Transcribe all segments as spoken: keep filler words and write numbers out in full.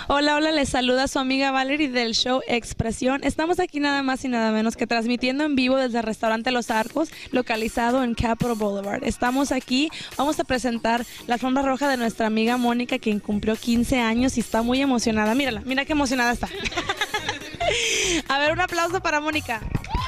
Hola, hola, les saluda su amiga Valerie del show Expresión. Estamos aquí nada más y nada menos que transmitiendo en vivo desde el restaurante Los Arcos, localizado en Capitol Boulevard. Estamos aquí, vamos a presentar la alfombra roja de nuestra amiga Mónica, quien cumplió quince años y está muy emocionada. Mírala, mira qué emocionada está. A ver, un aplauso para Mónica.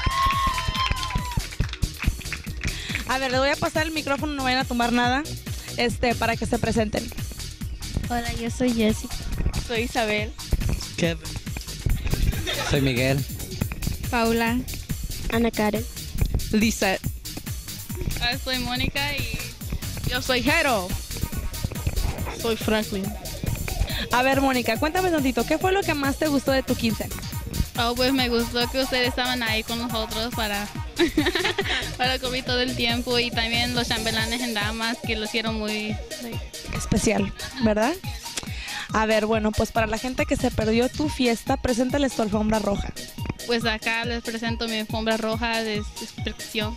A ver, le voy a pasar el micrófono, no vayan a tomar nada, este, para que se presenten. Hola, yo soy Jessica. Soy Isabel. Kevin. Soy Miguel. Paula. Ana Karen. Lisa. Ah, soy Mónica y Yo soy Jero. Soy Franklin. A ver, Mónica, cuéntame tantito, ¿qué fue lo que más te gustó de tu quince? oh, pues me gustó que ustedes estaban ahí con nosotros para, para comer todo el tiempo y también los chambelanes en damas que lo hicieron muy like, especial, ¿verdad? A ver, bueno, pues para la gente que se perdió tu fiesta, preséntales tu alfombra roja. pues acá les presento mi alfombra roja de expresión.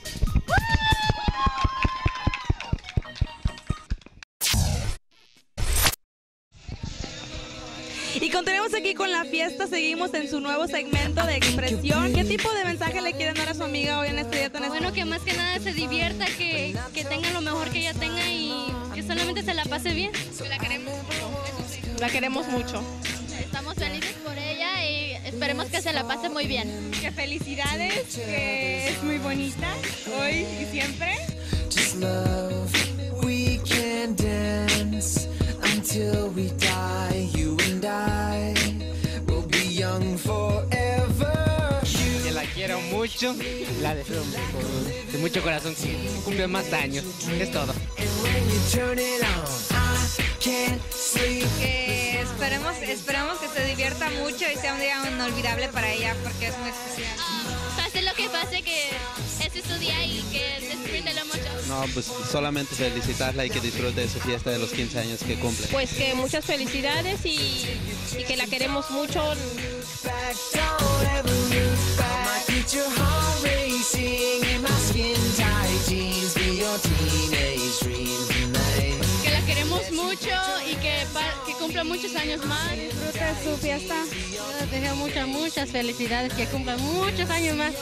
Y continuamos aquí con la fiesta, seguimos en su nuevo segmento de expresión. ¿Qué tipo de mensaje le quieren dar a su amiga hoy en este día tan especial? Bueno, que más que nada se divierta, que, que tenga lo mejor que ella tenga y que solamente se la pase bien. La queremos mucho. La queremos mucho. Estamos felices por ella y esperemos que se la pase muy bien. Que felicidades, que es muy bonita hoy y siempre. Just love, we can dance until we die. You and I will be young forever. Que la quiero mucho, la deseo de mucho corazón, que cumple más años, es todo. And when you turn it on, I can't sleep. Que esperemos, esperemos que se divierta mucho y sea un día inolvidable para ella porque es muy especial. Pase lo que pase, que ese es su día y que disfrútelo mucho. No, pues solamente felicitarla y que disfrute de su fiesta de los quince años que cumple. Pues que muchas felicidades y, y que la queremos mucho. Back, don't ever look back. I get your heart racing in my skin tight jeans. Be your teenage dreams tonight. Que la queremos mucho y que, que cumpla muchos años más. Disfruta su fiesta. Yo les deseo muchas, muchas felicidades, que cumplan muchos años más.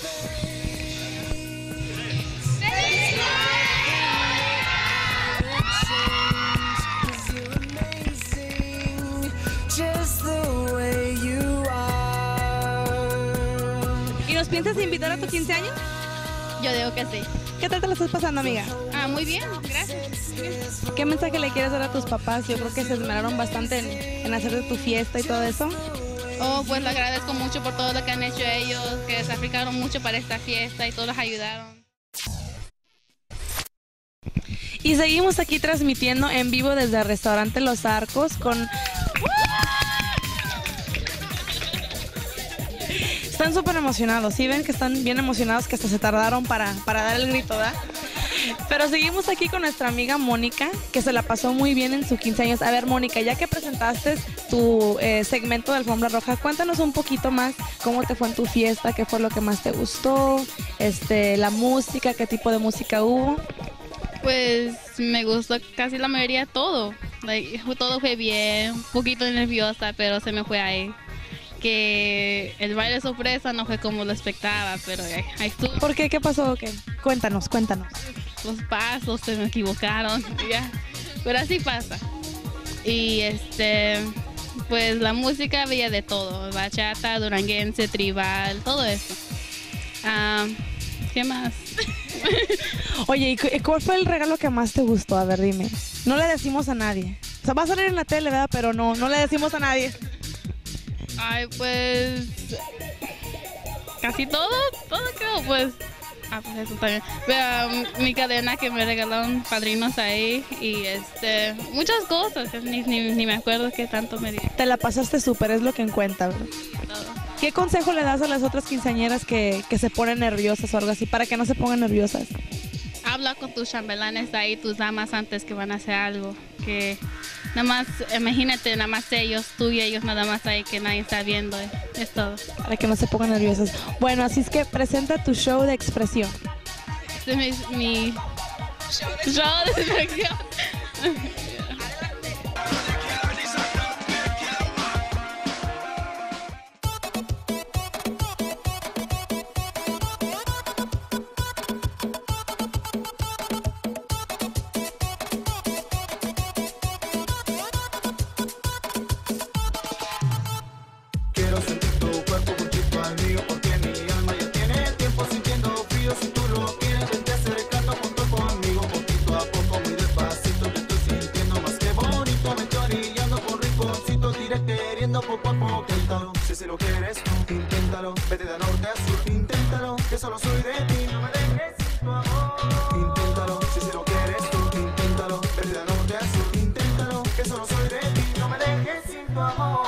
Just the way you are. ¿Y nos piensas invitar a tu quince años? Yo digo que sí. ¿Qué tal te la estás pasando, amiga? Ah, muy bien, gracias. ¿Qué mensaje le quieres dar a tus papás? Yo creo que se esmeraron bastante en, en hacer de tu fiesta y todo eso. Oh, pues le agradezco mucho por todo lo que han hecho ellos, que se sacrificaron mucho para esta fiesta y todos los ayudaron. Y seguimos aquí transmitiendo en vivo desde el restaurante Los Arcos con... Están súper emocionados, ¿sí ven que están bien emocionados que hasta se tardaron para, para dar el grito, ¿verdad? Pero seguimos aquí con nuestra amiga Mónica, que se la pasó muy bien en sus quince años. A ver, Mónica, ya que presentaste tu eh, segmento de alfombra roja, cuéntanos un poquito más cómo te fue en tu fiesta, qué fue lo que más te gustó, este, la música, qué tipo de música hubo. Pues me gustó casi la mayoría todo. Like, todo fue bien, un poquito nerviosa, pero se me fue ahí. Que el baile sorpresa no fue como lo expectaba, pero ahí, ahí estuvo. ¿Por qué? ¿Qué pasó? ¿Qué? Cuéntanos, cuéntanos. Los pasos se me equivocaron, ya. Pero así pasa. Y este, pues la música había de todo, bachata, duranguense, tribal, todo eso. Ah, ¿qué más? Oye, ¿y cuál fue el regalo que más te gustó? A ver, dime. No le decimos a nadie. O sea, va a salir en la tele, ¿verdad? Pero no, no le decimos a nadie. Ay, pues casi todo, todo creo, pues. Ah, pues eso también. Pero, um, mi cadena que me regalaron padrinos ahí y este, muchas cosas, ni, ni, ni me acuerdo qué tanto me dieron. Te la pasaste súper, es lo que encuentra, ¿verdad? Todo. ¿Qué consejo le das a las otras quinceañeras que, que se ponen nerviosas o algo así para que no se pongan nerviosas? Habla con tus chambelanes ahí, tus damas antes que van a hacer algo. Que nada más, imagínate, nada más ellos, tú y ellos nada más ahí que nadie está viendo. Es todo. Para que no se pongan nerviosas. Bueno, así es que presenta tu show de expresión. Este es mi, mi show de expresión. queriendo poco a poco. Inténtalo, si si lo quieres tú, inténtalo. Vete de norte a sur, inténtalo, que solo soy de ti. No me dejes sin tu amor. Inténtalo, si si lo quieres tú, inténtalo. Vete de norte a sur, inténtalo, que solo soy de ti. No me dejes sin tu amor.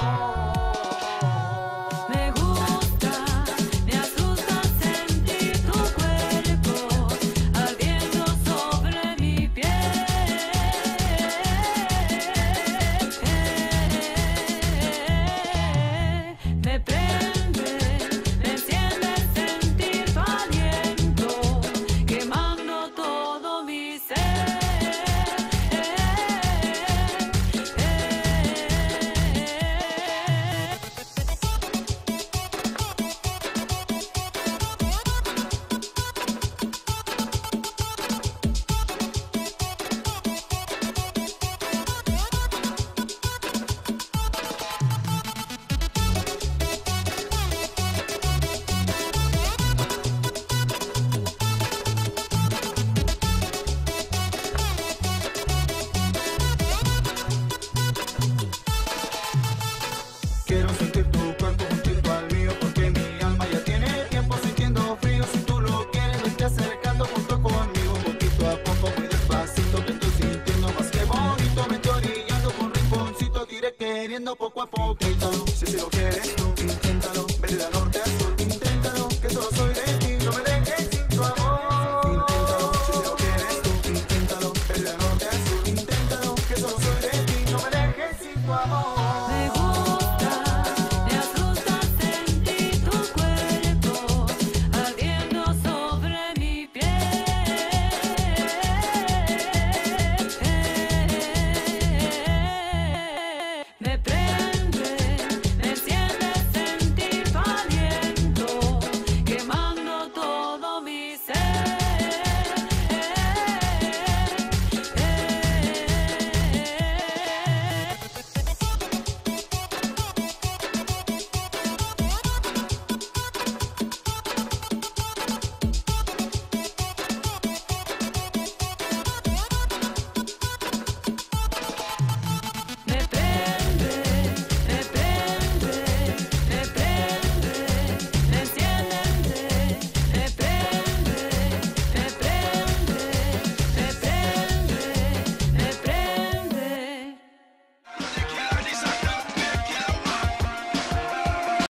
Quiero sentir tu cuerpo juntito al mío, porque mi alma ya tiene tiempo sintiendo frío. Si tú lo quieres, vete acercando junto conmigo, poquito a poco, muy despacito, que estoy sintiendo más que bonito. Me estoy orillando por un rinconcito, te iré queriendo poco a poco. Inténtalo, si si lo quieres tú, inténtalo. Vete de norte a sur, inténtalo, que solo soy de ti. No me dejes sin tu amor. Inténtalo, si si lo quieres tú, inténtalo. Vete de norte a sur, inténtalo, que solo soy de ti. No me dejes sin tu amor.